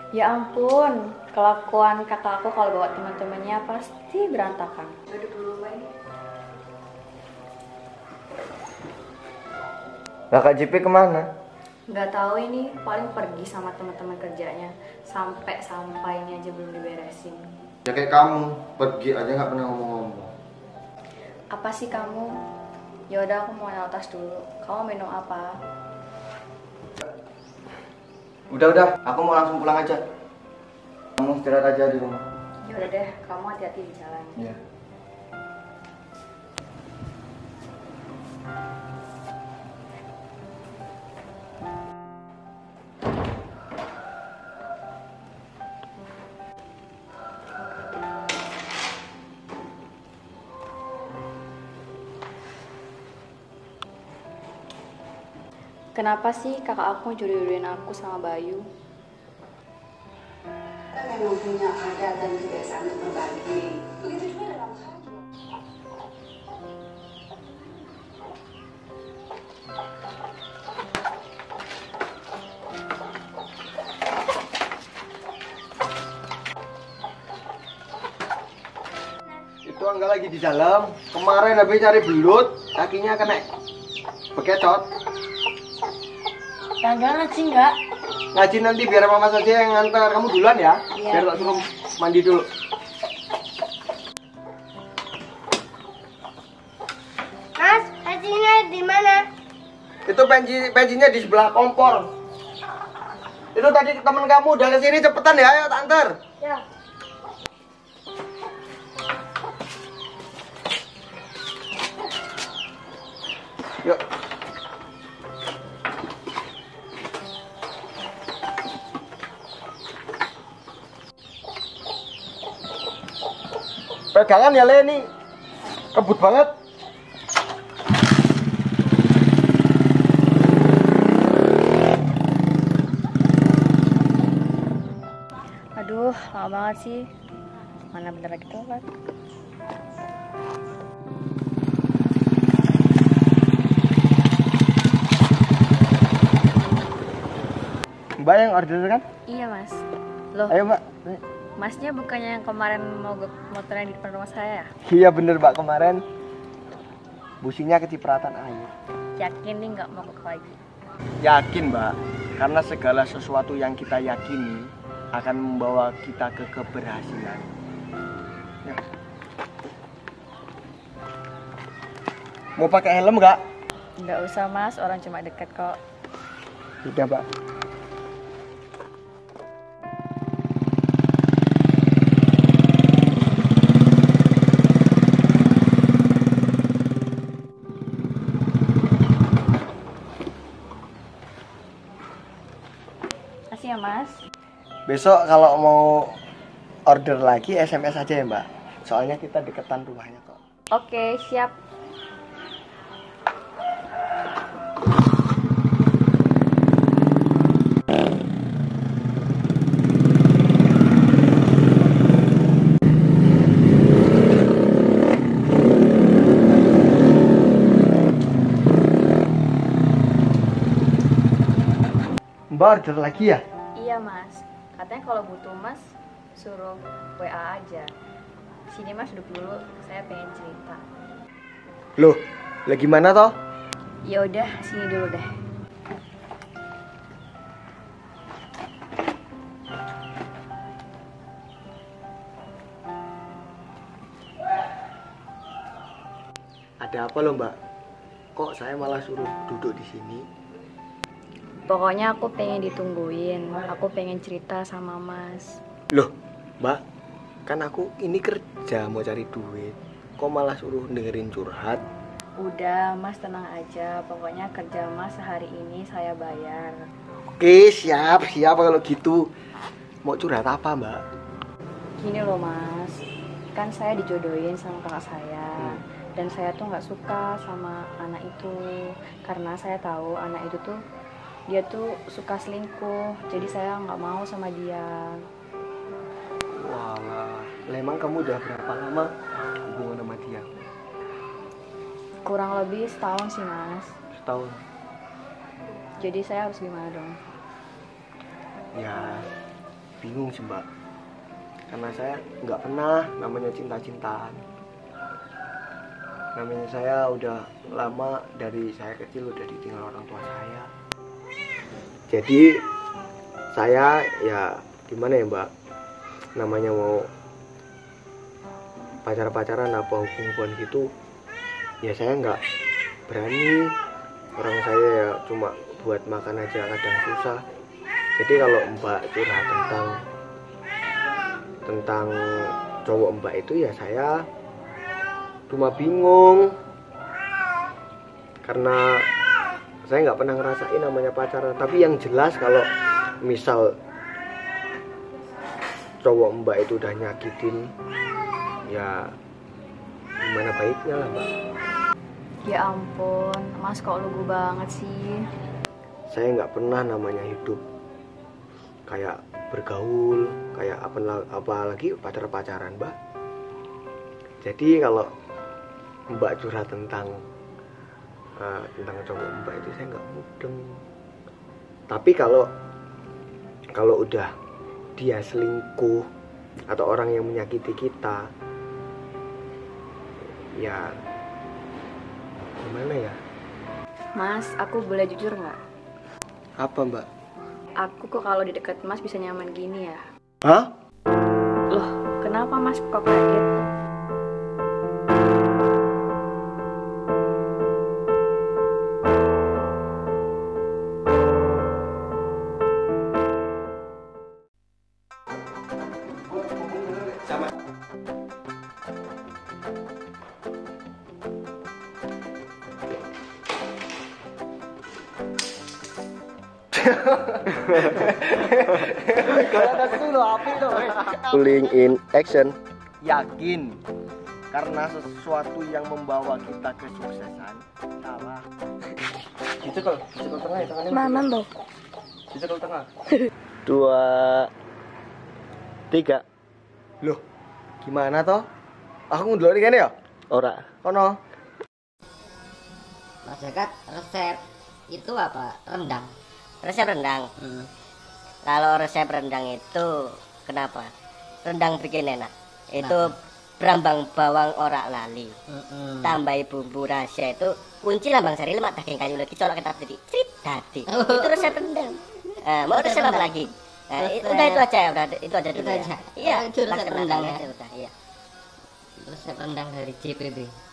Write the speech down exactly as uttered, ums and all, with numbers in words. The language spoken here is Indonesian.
Ya ampun, kelakuan kakak aku kalau bawa teman-temannya pasti berantakan. Duduk dulu, Mbak ini. Lah Kak J P kemana? Nggak tahu ini, paling pergi sama teman-teman kerjanya. Sampai-sampainya aja belum diberesin. Ya kayak kamu, pergi aja nggak pernah ngomong-ngomong. Apa sih kamu? Ya udah aku mau nyalatas dulu. Kamu minum apa? Udah-udah, aku mau langsung pulang aja. Kamu istirahat aja di rumah. Ya udah deh, kamu hati-hati di jalan. Iya. Kenapa sih kakak aku jodoh-jodohin aku sama Bayu? Kita memang punya adat dan kebiasaan untuk berbagi. Begitu juga dalam hal Itu Angga lagi di dalam. Kemarin habis cari belut, kakinya kena bekecot. Enggak ngaji enggak? Ngaji nanti biar mama saja yang ngantar. Kamu duluan ya? Iya. Biar tak suruh mandi dulu. Mas, bensinnya di mana? Itu bensin bensinnya di sebelah kompor. Itu tadi teman kamu udah kesini, cepetan ya, ayo tak antar. Ya. Yuk. Pegangan ya Leni, kebut banget. Aduh, lama banget sih. Mana bentar lagi telat. Mbak yang order kan? Iya mas. Loh, Ayo Mbak. masnya bukannya yang kemarin mau motornya di depan rumah saya ya? Iya bener Mbak, kemarin businya kecipratan air. Yakin nih nggak mau ke lagi? Yakin Mbak, karena segala sesuatu yang kita yakini akan membawa kita ke keberhasilan. Ya. Mau pakai helm nggak? Nggak usah mas, orang cuma deket kok. Sudah Mbak. Makasih ya mas. Besok kalau mau order lagi S M S aja ya Mbak. Soalnya kita deketan rumahnya kok. Oke, siap. Mbak order lagi ya? Iya mas, katanya kalau butuh mas suruh W A aja. Sini mas duduk dulu, saya pengen cerita. Loh, lagi mana toh? Ya udah, sini dulu deh. Ada apa loh Mbak? Kok saya malah suruh duduk di sini? Pokoknya aku pengen ditungguin, aku pengen cerita sama mas. Loh, Mbak, kan aku ini kerja mau cari duit. Kok malah suruh dengerin curhat? Udah, mas tenang aja. Pokoknya kerja mas sehari ini saya bayar. Oke, siap, siap kalau gitu. Mau curhat apa, Mbak? Gini loh mas, kan saya dijodohin sama kakak saya. Hmm. Dan saya tuh nggak suka sama anak itu. Karena saya tahu anak itu tuh, dia tuh suka selingkuh. Jadi saya nggak mau sama dia. Walah, emang kamu udah berapa lama hubungan sama dia? Kurang lebih setahun sih mas. Setahun. Jadi saya harus gimana dong? Ya, bingung sih mbak, karena saya nggak pernah namanya cinta-cintaan. Namanya saya udah lama dari saya kecil udah ditinggal orang tua saya. Jadi saya ya gimana ya mbak, namanya mau pacar-pacaran apa hubungan gitu, ya saya nggak berani. Orang saya ya cuma buat makan aja kadang susah. Jadi kalau mbak curhat tentang tentang cowok mbak itu ya saya cuma bingung, karena saya nggak pernah ngerasain namanya pacaran. Tapi yang jelas kalau misal cowok mbak itu udah nyakitin, ya gimana baiknya lah mbak. Ya ampun, Mas kok lugu banget sih. Saya nggak pernah namanya hidup kayak bergaul, kayak apa apalagi pacar-pacaran mbak. Jadi kalau mbak curhat tentang uh, tentang cowok mbak itu saya nggak mudeng. Tapi kalau kalau udah dia selingkuh atau orang yang menyakiti kita, ya gimana ya? Mas, aku boleh jujur nggak? Apa mbak? Aku kok kalau di dekat Mas bisa nyaman gini ya? Hah? Loh, kenapa Mas kok kayak gitu? Pulling in action. Yakin karena sesuatu yang membawa kita kesuksesan salah. Dicekal, dicekal tengah ya tangannya. Mama mbak. Dicekal tengah. Dua, tiga. Loh, gimana toh? Aku ngelok ini ya? Ora. Kono. Mas Jagat, resep itu apa? Rendang. Resep rendang. Hmm. Kalau resep rendang itu kenapa? Rendang bikin enak. Itu berambang bawang orak lali. Hmm. Tambahi bumbu rahasia itu kunci lambang sari lemak daging kayu lagi colok kita jadi crit dadi. Oh. Itu resep rendang. Nah, mau resep apa lagi? Nah, itu, udah itu aja udah itu aja dulu. Itu aja. Iya, itu resep rendang ya. Udah, iya. Resep rendang dari J P B.